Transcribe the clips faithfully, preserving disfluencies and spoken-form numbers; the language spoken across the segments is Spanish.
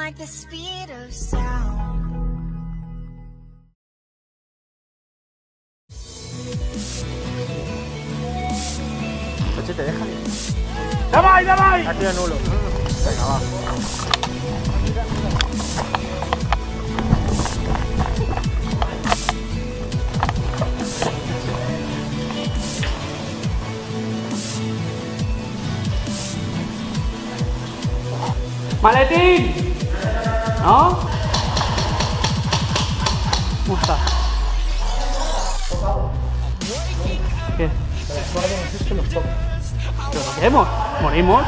like the speed of sound. Coche, te dejan. ¡Dame, dame! Ha sido nulo. Venga, va. ¡Maletín! ¿No? ¿Cómo está? ¿Qué? ¿Pero no queremos? ¿Morimos?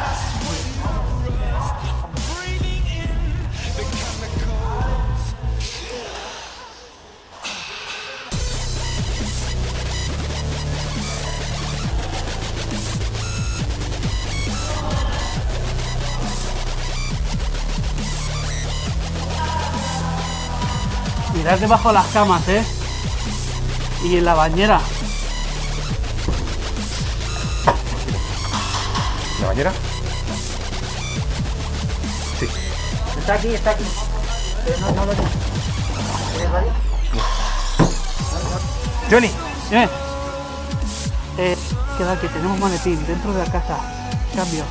Mirad debajo de las camas, ¿eh? Y en la bañera. ¿La bañera? Sí. Está aquí, está aquí. Eh, no, no lo digo. ¿Tienes radio? Johnny. Dime. Eh, queda que tenemos maletín dentro de la casa. Cambio.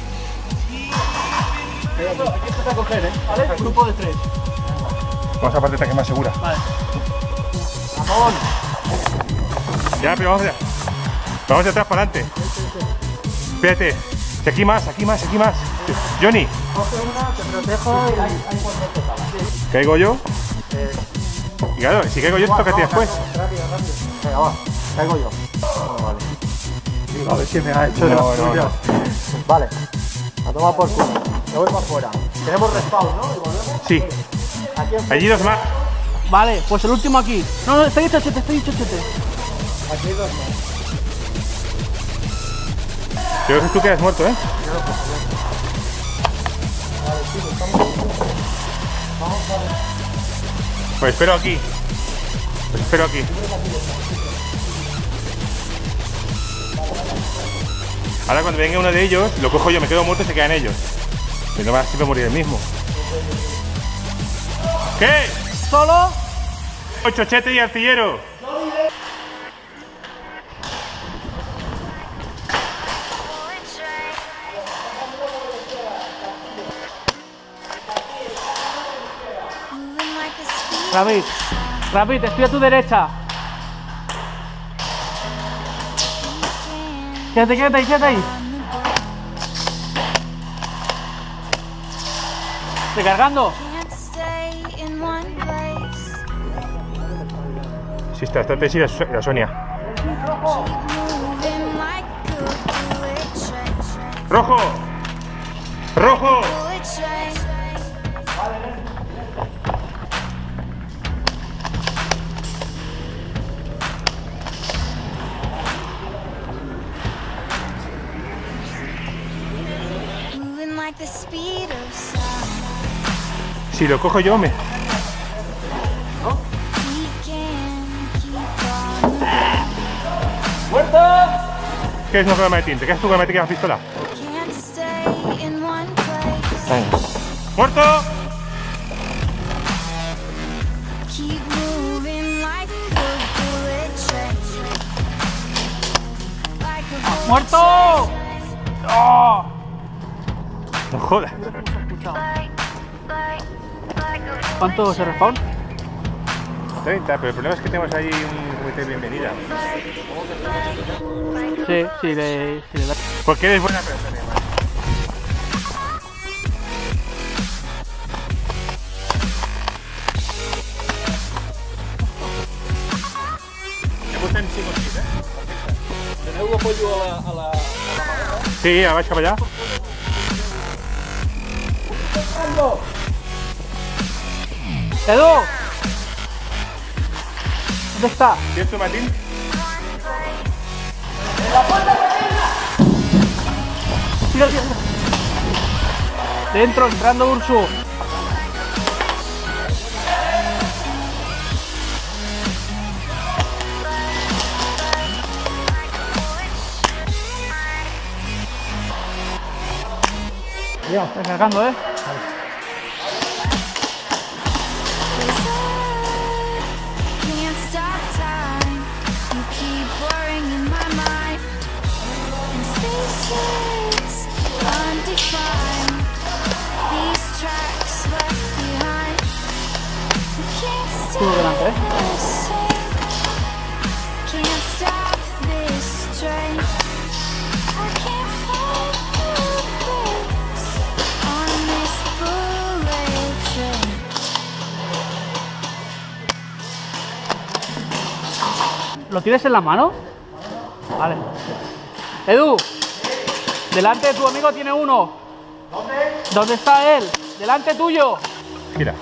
Esto a coger, ¿eh? ¿Vale? Grupo de tres. Vamos a la parte que es más segura. Vale. Ramón. Ya, pero vamos allá. Vamos de atrás para adelante. Espérate. Si aquí más, aquí más, aquí más. Johnny. Coge una, te protejo y hay, hay por dentro para. ¿Caigo yo? Eh, Y claro, si caigo yo, igual, tócate no, después. caigo, rápido, rápido. Venga, va. Caigo yo. Oh, vale. Digo, a ver si me ha hecho No, las no, suyas. no. Vale. A tomar por culo. Me voy para afuera. Tenemos respawn, ¿no? ¿Y volvemos? Sí. Aquí en... Allí dos más. Vale, pues el último aquí. No, no, estoy chochete, estoy chochete. Aquí hay dos más. Creo que tú quedas muerto, ¿eh? Vale, chicos, estamos... Vamos a ver. Pues espero aquí. Pues espero aquí. Ahora cuando venga uno de ellos, lo cojo yo, me quedo muerto y se quedan ellos. Y no va a siempre morir el mismo. ¿Qué? ¿Solo? Chochete y artillero. Moving like the speed Rapid, of sound. Rapid, estoy a tu derecha. Quédate, quédate ahí, quédate ahí. Recargando. Can't stay in one place. Sí, está, está Tessy y la Su- la Sonia. Keep moving like a bullet train. ¡Rojo! ¡Rojo! Bullet train. Moving like the speed of sound. Si lo cojo yo, me... We can keep on moving. ¡Muerto! ¿Qué es no con el maletín? ¿Te quedas tú con el maletín y la pistola? Can't stay in one place. ¡Muerto! Keep moving like a bullet train. Like a bullet ¡Muerto! train. ¡Oh! No jodas. ¿Cuánto se respawn? treinta, pero el problema es que tenemos ahí un comité de bienvenida. Sí, sí, le, sí le da. Porque eres buena persona, hermano. Me gustan cinco kills, ¿eh? ¿Teneu apoyo a la, a la, a la madera? Sí, a ver, para allá. ¡Edu! ¿Dónde está? ¿Tienes tu maletín? Tira, tira, tira. Dentro, entrando Ursu. Ya, está cargando, ¿eh? escudo delante, ¿eh? Can't stop this train. I can't focus on this bullet train. ¿Lo tienes en la mano? Vale. Edu, delante de tu amigo tiene uno. ¿Dónde? ¿Dónde está él? Delante tuyo. Gira.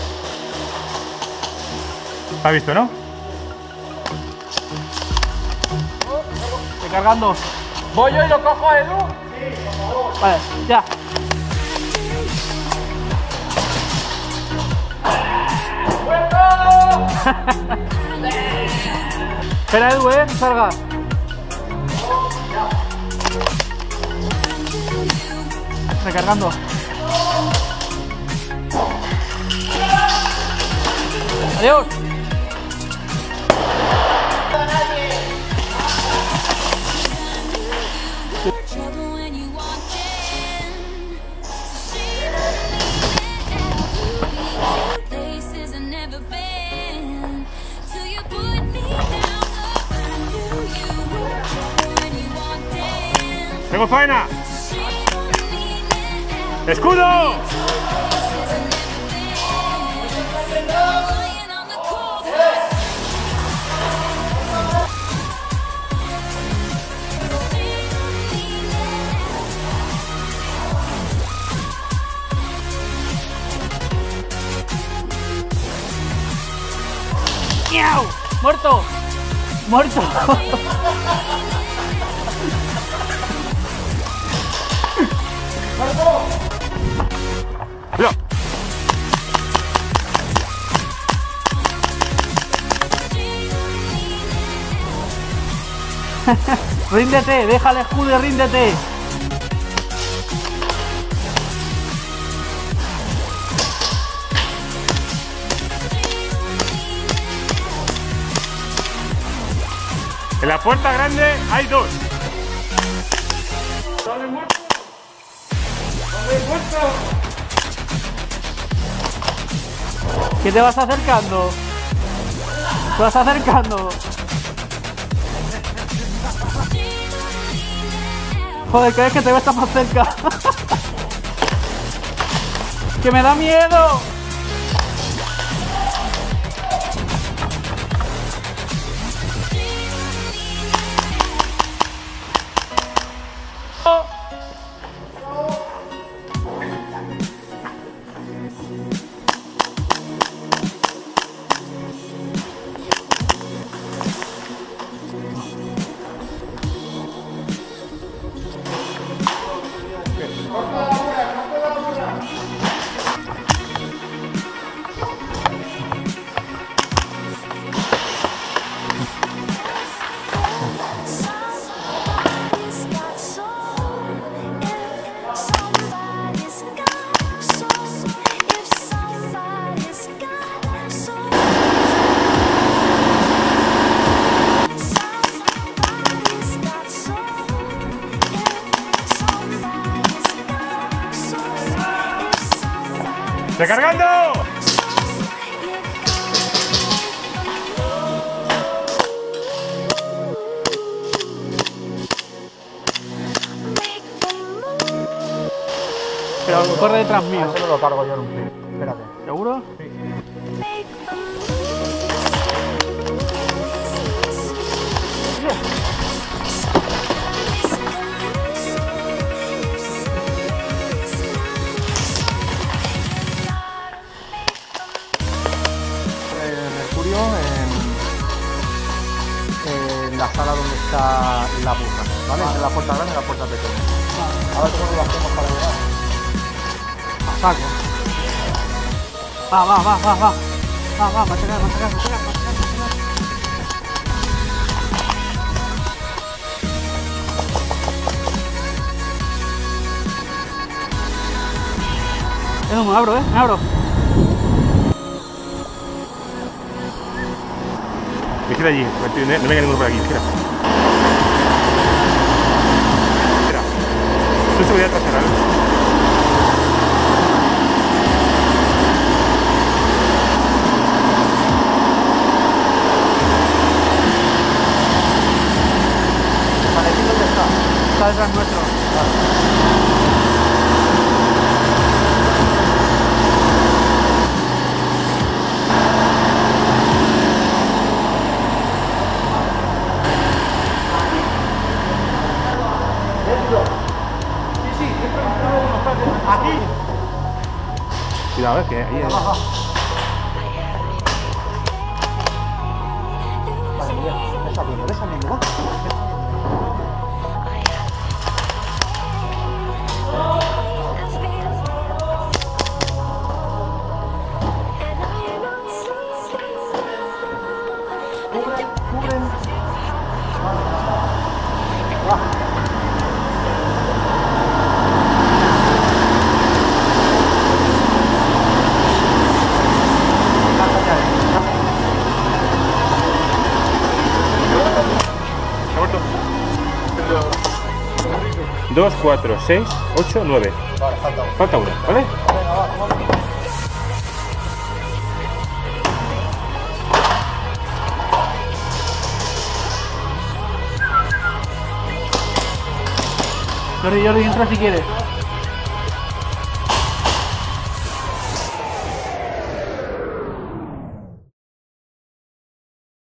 ¿Has visto, no? Estoy cargando. ¿Voy yo y lo cojo, Edu? Sí, por favor. Vale, ya. Espera, Edu, eh, no salgas. Recargando. Adiós. Trouble when you walked in. Shame on me, places I've never been. Till you put me down. I knew you were trouble when you walked in. ¡Tengo faena! Shame on me now. ¡Escudo! Places I've never been. Lying on the cold ground. Shame on me ¡Miau! ¡Muerto! ¡Muerto! ¡Mira! ¡Ríndete! ¡Deja el escudo y ríndete! En la puerta grande hay dos. ¡Dale muerto! ¡Dale muerto! ¿Qué te vas acercando? ¿Te vas acercando? Joder, ¿crees que te ves más cerca? ¡Que me da miedo! Somebody's got soul. If somebody's got soul. If somebody's got soul. Somebody's got soul. If somebody's got soul. If somebody's ¡Recargando! Pero corre detrás mío. Ese me lo cargo yo en un clip. Espérate. ¿Seguro? Eh, Mercurio en, en la sala donde está la burra, ¿vale? Entre la puerta grande y la puerta pequeña. Ahora cómo lo hacemos para llegar. A saco. Va, va, va, va, va. Va, va, machacar, machacar, machacar, machacar. Edu, me abro, eh, me abro. Vigila allí, no venga ninguno por aquí, vigila. Espera. Tú seguridad trasera, ¿eh? Aquí. Cuidado, eh, que ahí Va, es. va. Vale, muy bien. Ves saliendo, ves saliendo, va. Cubren, cubren. Va. ¿Se ha muerto? dos, cuatro, seis, ocho, nueve. Vale, falta uno. Falta uno, ¿vale? Venga, va, vamos. Jordi, Jordi, entra si quieres.